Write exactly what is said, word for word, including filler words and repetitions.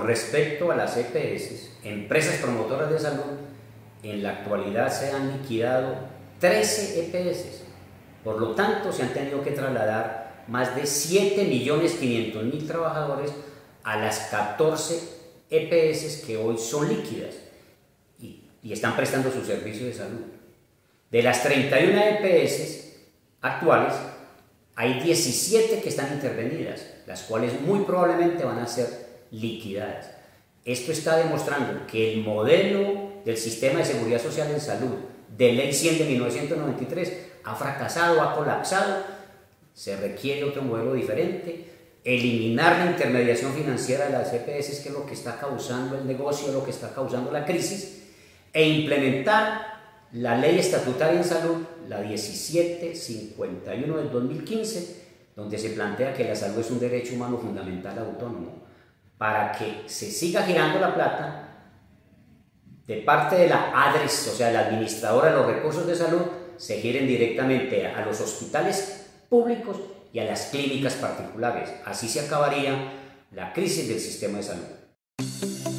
respecto a las E P S, empresas promotoras de salud, en la actualidad se han liquidado trece E P S. Por lo tanto, se han tenido que trasladar más de siete millones quinientos mil trabajadores a las catorce E P S que hoy son líquidas y, y están prestando su servicio de salud. De las treinta y una E P S actuales, hay diecisiete que están intervenidas, las cuales muy probablemente van a ser liquidadas. Esto está demostrando que el modelo del sistema de seguridad social en salud de Ley cien de mil novecientos noventa y tres ha fracasado, ha colapsado. Se requiere otro modelo diferente, eliminar la intermediación financiera de las E P S, que es lo que está causando el negocio, lo que está causando la crisis, e implementar la ley estatutaria en salud, la diecisiete cincuenta y uno del dos mil quince, donde se plantea que la salud es un derecho humano fundamental autónomo, para que se siga girando la plata de parte de la ADRES, o sea, la administradora de los recursos de salud, se giren directamente a los hospitales públicos y a las clínicas particulares. Así se acabaría la crisis del sistema de salud.